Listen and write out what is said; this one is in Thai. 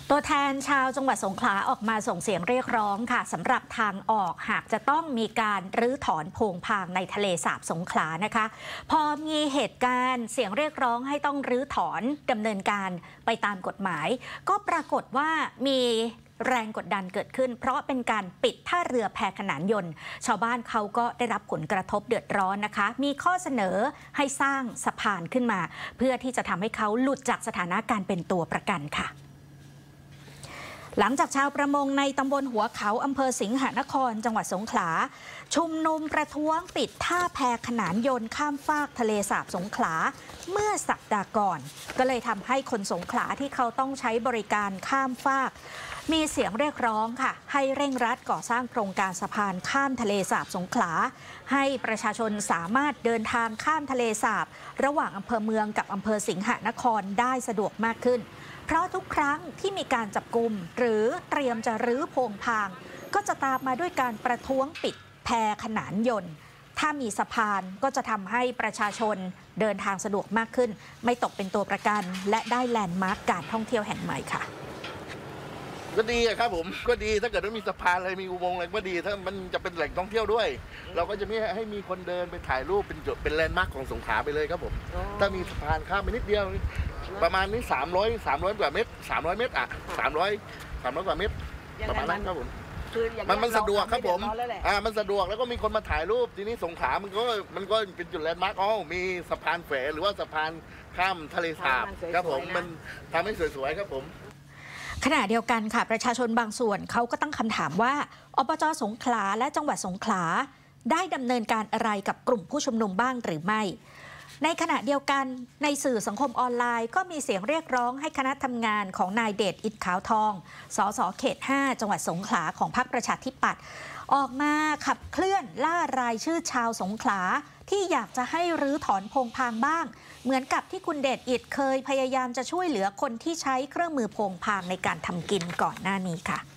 ตัวแทนชาวจังหวัดสงขลาออกมาส่งเสียงเรียกร้องค่ะสำหรับทางออกหากจะต้องมีการรื้อถอนโพงพางในทะเลสาบสงขลานะคะพอมีเหตุการณ์เสียงเรียกร้องให้ต้องรื้อถอนดำเนินการไปตามกฎหมายก็ปรากฏว่ามีแรงกดดันเกิดขึ้นเพราะเป็นการปิดท่าเรือแพขนานยนต์ชาวบ้านเขาก็ได้รับผลกระทบเดือดร้อนนะคะมีข้อเสนอให้สร้างสะพานขึ้นมาเพื่อที่จะทำให้เขาหลุดจากสถานะการเป็นตัวประกันค่ะหลังจากชาวประมงในตำบลหัวเขาอำเภอสิงหนครจังหวัดสงขลาชุมนุมประท้วงปิดท่าแพขนานยนต์ข้ามฟากทะเลสาบสงขลาเมื่อสัปดาห์ก่อนก็เลยทำให้คนสงขลาที่เขาต้องใช้บริการข้ามฟากมีเสียงเรียกร้องค่ะให้เร่งรัดก่อสร้างโครงการสะพานข้ามทะเลสาบสงขลาให้ประชาชนสามารถเดินทางข้ามทะเลสาบระหว่างอำเภอเมืองกับอำเภอสิงหนครได้สะดวกมากขึ้นเพราะทุกครั้งที่มีการจับกุมหรือเตรียมจะรื้อโพงพางก็จะตามมาด้วยการประท้วงปิดแพขนานยนต์ถ้ามีสะพานก็จะทำให้ประชาชนเดินทางสะดวกมากขึ้นไม่ตกเป็นตัวประกันและได้แลนด์มาร์คการท่องเที่ยวแห่งใหม่ค่ะก็ดีครับผมก็ดีถ้าเกิดว่ามีสะพานอะไรมีอุโมงค์อะไรก็ดีถ้ามันจะเป็นแหล่งท่องเที่ยวด้วยเราก็จะไม่ให้มีคนเดินไปถ่ายรูปเป็นจุดเป็นแลนด์มาร์คของสงขลาไปเลยครับผมถ้ามีสะพานข้ามไปนิดเดียวประมาณนี้300กว่าเมตร300 เมตร300กว่าเมตรประมาณนั้นครับผมมันสะดวกครับผมมันสะดวกแล้วก็มีคนมาถ่ายรูปทีนี้สงขลามันก็เป็นจุดแลนด์มาร์คมีสะพานแฝงหรือว่าสะพานข้ามทะเลสาบครับผมมันทำให้สวยๆครับผมขณะเดียวกันค่ะประชาชนบางส่วนเขาก็ตั้งคำถามว่าอบจ.สงขลาและจังหวัดสงขลาได้ดำเนินการอะไรกับกลุ่มผู้ชุมนุมบ้างหรือไม่ในขณะเดียวกันในสื่อสังคมออนไลน์ก็มีเสียงเรียกร้องให้คณะทำงานของนายเดชอิฐขาวทองสสเขต 5 จังหวัดสงขลาของพรรคประชาธิปัตย์ออกมาขับเคลื่อนล่ารายชื่อชาวสงขลาที่อยากจะให้รื้อถอนโพงพางบ้างเหมือนกับที่คุณเดชอิฐเคยพยายามจะช่วยเหลือคนที่ใช้เครื่องมือโพงพางในการทำกินก่อนหน้านี้ค่ะ